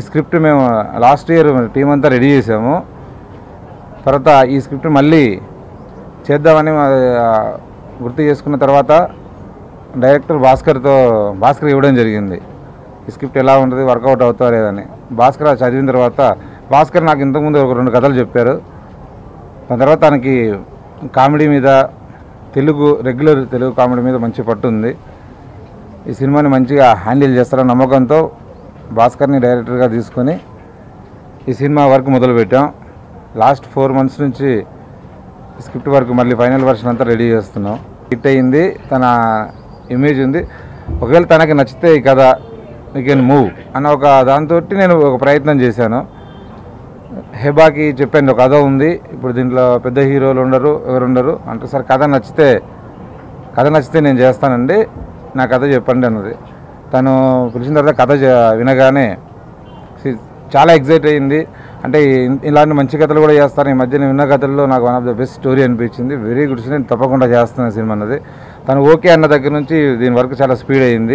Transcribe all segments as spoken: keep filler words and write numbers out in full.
Script మేము last year team అంతా ready చేసాము. తర్వాత ఈ స్క్రిప్ట్ మళ్ళీ చేద్దామని గుర్తు చేసుకున్న తర్వాత డైరెక్టర్ భాస్కర్తో భాస్కర్ ఇవ్వడం జరిగింది. ఈ స్క్రిప్ట్ ఎలా ఉంటుంది, వర్కౌట్ అవుతా లేదని. భాస్కర్ చదివిన తర్వాత భాస్కర్ నాకు ఇంతకుముందు ఒక రెండు కథలు చెప్పారు. దాని తర్వాత తనకి కామెడీ మీద, తెలుగు రెగ్యులర్ తెలుగు కామెడీ మీద మంచి పట్టు ఉంది. ఈ సినిమాని మంచిగా హ్యాండిల్ చేస్తారని నమ్మకంతో భాస్కర్ని డైరెక్టర్గా తీసుకొని ఈ సినిమా వర్క్ మొదలుపెట్టాం. లాస్ట్ ఫోర్ మంత్స్ నుంచి స్క్రిప్ట్ వర్క్ మళ్ళీ ఫైనల్ వర్షన్ అంతా రెడీ చేస్తున్నాం. హిట్ అయ్యింది, తన ఇమేజ్ ఉంది. ఒకవేళ తనకి నచ్చితే ఈ కథ యూ కెన్ మూవ్ అన్న ఒక దాంతో నేను ఒక ప్రయత్నం చేశాను. హెబాకి చెప్పాను, ఒక కథ ఉంది, ఇప్పుడు దీంట్లో పెద్ద హీరోలు ఉండరు, ఎవరు ఉండరు అంటే, సార్ కథ నచ్చితే కథ నచ్చితే నేను చేస్తానండి, నా కథ చెప్పండి అన్నది. తను పిలిచిన తర్వాత కథ వినగానే చాలా ఎగ్జైట్ అయ్యింది. అంటే ఇలాంటి మంచి కథలు కూడా చేస్తాను, ఈ మధ్య విన్న కథల్లో నాకు one of the best story అనిపించింది, వెరీ గుడ్, నేను తప్పకుండా చేస్తాను సినిమా అన్నది. తను ఓకే అన్న దగ్గర నుంచి దీని వరకు చాలా స్పీడ్ అయ్యింది.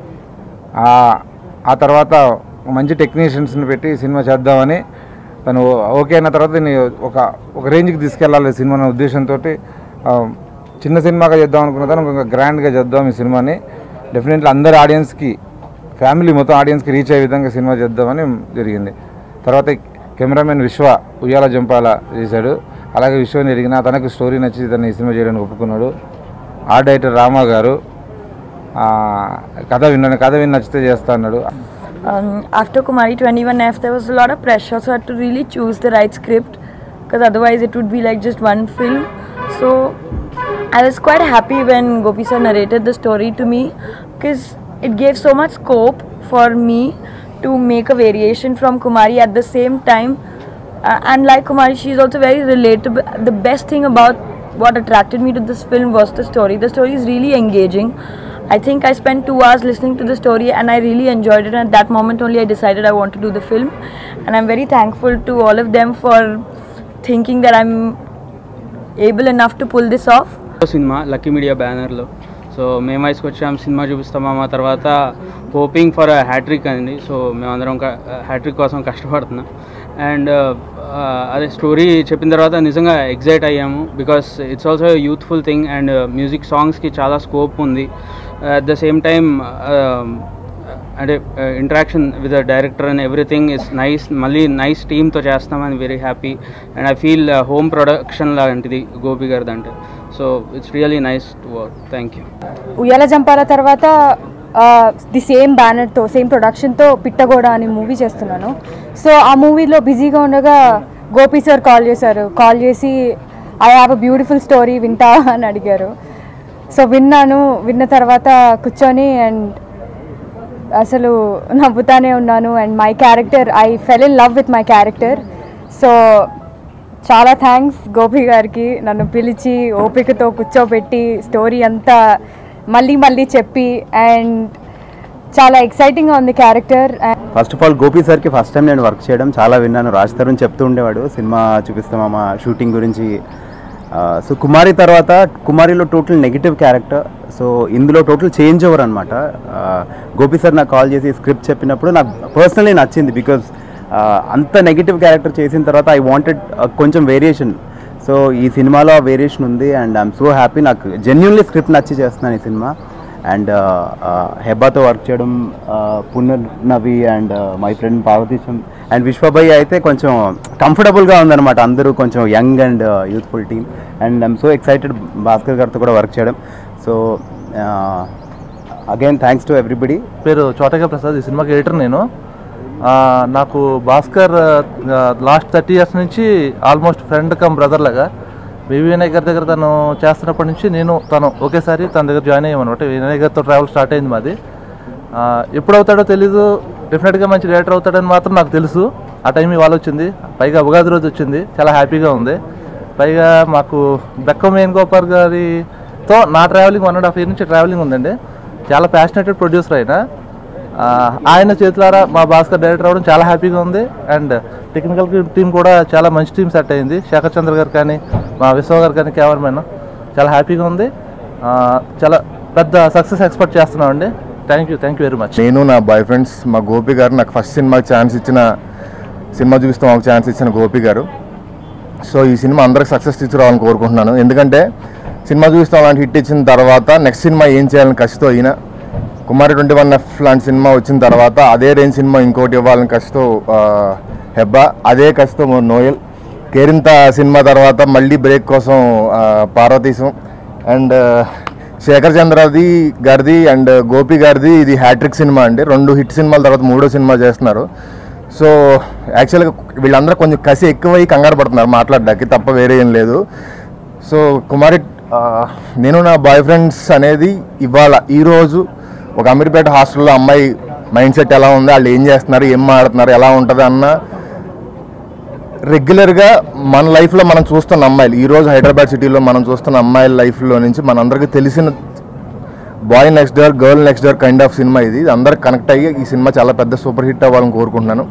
ఆ తర్వాత మంచి టెక్నీషియన్స్ని పెట్టి సినిమా చేద్దామని తను ఓకే అన్న తర్వాత దీన్ని ఒక ఒక రేంజ్కి తీసుకెళ్ళాలి సినిమా అనే ఉద్దేశంతో చిన్న సినిమాగా చేద్దాం అనుకున్న తర్వాత ఒక గ్రాండ్గా చేద్దాం ఈ సినిమాని. డెఫినెట్లీ అందరి ఆడియన్స్కి, ఫ్యామిలీ మొత్తం ఆడియన్స్కి రీచ్ అయ్యే విధంగా సినిమా చేద్దామని జరిగింది. తర్వాత కెమెరామెన్ విశ్వ ఉయ్యాల జంపాల చేశాడు. అలాగే విశ్వని అడిగిన తనకు స్టోరీ నచ్చి తను ఈ సినిమా చేయడానికి ఒప్పుకున్నాడు. ఆర్ట్ డైరెక్టర్ రామా గారు కథ విన్నాను, కథ విని నచ్చితే చేస్తా అన్నాడు. Um, after Kumari twenty-one F, there was a lot of pressure, so I had to really choose the right script, because otherwise it would be like just one film. So I was quite happy when Gopi sir narrated the story to me, because it gave so much scope for me to make a variation from Kumari at the same time. Uh, and like Kumari, she is also very relatable. The best thing about what attracted me to this film was the story. The story is really engaging. I think I spent two hours listening to the story and I really enjoyed it, and at that moment only I decided I want to do the film, and I'm very thankful to all of them for thinking that I'm able enough to pull this off. Cinema lucky media బ్యానర్లో so మేము వయసుకు వచ్చాం, cinema చూపిస్తామా, మా తర్వాత hoping for hat trick అండి. So మేమందరం hat trick కోసం కష్టపడుతున్నాం. అండ్ అదే స్టోరీ చెప్పిన తర్వాత నిజంగా ఎగ్జైట్ అయ్యాము, because it's also youthful thing and music సాంగ్స్కి చాలా స్కోప్ ఉంది. అట్ ద సేమ్ టైమ్ అంటే interaction with the director and everything is nice. మళ్ళీ నైస్ టీమ్తో చేస్తామని very happy, and I feel home production లాంటిది గోపి గారిది అంటే. So it's really nice to work. Thank you. Uyyala Jampala తర్వాత ది సేమ్ బ్యానర్తో, సేమ్ ప్రొడక్షన్తో పిట్టగోడ అనే మూవీ చేస్తున్నాను. సో ఆ మూవీలో బిజీగా ఉండగా గోపి సార్ కాల్ చేశారు. కాల్ చేసి I have a beautiful story, వింటా అని అడిగారు. సో విన్నాను. విన్న తర్వాత కూర్చొని అండ్ అసలు నవ్వుతానే ఉన్నాను. And my character, I fell in love with my character. So చాలా థ్యాంక్స్ గోపి గారికి, నన్ను పిలిచి ఓపికతో కూర్చోబెట్టి స్టోరీ అంతా మళ్ళీ మళ్ళీ చెప్పి, అండ్ చాలా ఎక్సైటింగ్గా ఉంది character. First of all Gopi సార్కి ఫస్ట్ టైం నేను వర్క్ చేయడం, చాలా విన్నాను. రాజ్ తరుణ్ చెప్తూ ఉండేవాడు సినిమా చూపిస్తామా షూటింగ్ గురించి. సో కుమారి తర్వాత, కుమారిలో టోటల్ నెగిటివ్ క్యారెక్టర్, సో ఇందులో టోటల్ చేంజ్ ఓవర్ అనమాట. గోపి సార్ నాకు కాల్ చేసి స్క్రిప్ట్ చెప్పినప్పుడు నాకు పర్సనలీ నచ్చింది, బికాజ్ అంత నెగిటివ్ క్యారెక్టర్ చేసిన తర్వాత ఐ వాంటెడ్ కొంచెం వేరియేషన్. సో ఈ సినిమాలో వేరియేషన్ ఉంది అండ్ ఐఎమ్ సో హ్యాపీ. నాకు జెన్యున్లీ స్క్రిప్ట్ నచ్చి చేస్తున్నాను ఈ సినిమా. అండ్ హెబ్బాతో వర్క్ చేయడం, Punarnavi and my friend Parvateesam and విశ్వభయ్య అయితే కొంచెం కంఫర్టబుల్గా ఉందన్నమాట. అందరూ కొంచెం young and youthful team, and I'm so excited Bhaskar గారితో కూడా వర్క్ చేయడం. So again thanks to everybody. పేరు చోటగా ప్రసాద్, ఈ సినిమాకి ఎడిటర్ నేను. నాకు భాస్కర్ లాస్ట్ థర్టీ ఇయర్స్ నుంచి ఆల్మోస్ట్ ఫ్రెండ్ కమ్ బ్రదర్ లాగా. వివి వినయ్ గారి దగ్గర తను చేస్తున్నప్పటి నుంచి నేను తను ఒకేసారి తన దగ్గర జాయిన్ అయ్యామన్నమాట. వినయ్ గారితో ట్రావెల్ స్టార్ట్ అయింది మాది. ఎప్పుడు అవుతాడో తెలీదు, డెఫినెట్గా మంచి డైరెక్టర్ అవుతాడని మాత్రం నాకు తెలుసు. ఆ టైం ఇవాళ వచ్చింది, పైగా ఉగాది రోజు వచ్చింది, చాలా హ్యాపీగా ఉంది. పైగా మాకు బెక్కం వేణుగోపాల్ గారితో నా travelling one and half year నుంచి ట్రావెలింగ్ ఉందండి. చాలా ప్యాషనేటెడ్ ప్రొడ్యూసర్ ఆయన. ఆయన చేతులారా మా భాస్కర్ డైరెక్టర్ అవ్వడం చాలా హ్యాపీగా ఉంది. అండ్ టెక్నికల్ టీం కూడా చాలా మంచి టీం సెట్ అయింది. శేఖర్ చంద్ర గారు కానీ, మా విశ్వ గారు కానీ, కెమెరామెన్ చాలా హ్యాపీగా ఉంది. చాలా పెద్ద సక్సెస్ ఎక్స్పెక్ట్ చేస్తున్నామండి. Thank you thank you very much. నేను నా బాయ్ ఫ్రెండ్స్ మా గోపి గారు నాకు ఫస్ట్ సినిమాకి ఛాన్స్ ఇచ్చిన సినిమా చూపిస్తాం ఒక ఛాన్స్ ఇచ్చిన గోపి గారు. సో ఈ సినిమా అందరికి సక్సెస్ తీసుకురావాలని కోరుకుంటున్నాను. ఎందుకంటే సినిమా చూపిస్తాం అలాంటి హిట్ ఇచ్చిన తర్వాత నెక్స్ట్ సినిమా ఏం చేయాలని కసితో అయినా కుమారి ట్వంటీ వన్ ఎఫ్ లాంటి సినిమా వచ్చిన తర్వాత అదే రేంజ్ సినిమా ఇంకోటి ఇవ్వాలని కసితో హెబ్బా, అదే కసితో నోయల్, కేరింత సినిమా తర్వాత మళ్ళీ బ్రేక్ కోసం పార్వతీశం అండ్ శేఖర్ చంద్రది గారిది అండ్ గోపి గారిది ఇది హ్యాట్రిక్ సినిమా అండి. రెండు హిట్ సినిమాల తర్వాత మూడో సినిమా చేస్తున్నారు. సో యాక్చువల్గా వీళ్ళందరూ కొంచెం కసి ఎక్కువై కంగారు పడుతున్నారు మాట్లాడడానికి, తప్ప వేరే ఏం లేదు. సో కుమారి నేను నా బాయ్ ఫ్రెండ్స్ అనేది ఇవాళ ఈరోజు ఒక అమీర్పేట హాస్టల్లో అమ్మాయి మైండ్ సెట్ ఎలా ఉంది, వాళ్ళు ఏం చేస్తున్నారు, ఏం మాడుతున్నారు, ఎలా ఉంటుంది అన్న రెగ్యులర్గా మన లైఫ్లో మనం చూస్తున్న అమ్మాయిలు, ఈరోజు హైదరాబాద్ సిటీలో మనం చూస్తున్న అమ్మాయిల లైఫ్లో నుంచి మనందరికీ తెలిసిన boy next door girl next door kind of cinema ఇది. అందరికి కనెక్ట్ అయ్యి ఈ సినిమా చాలా పెద్ద సూపర్ హిట్ అవ్వాలని కోరుకుంటున్నాను.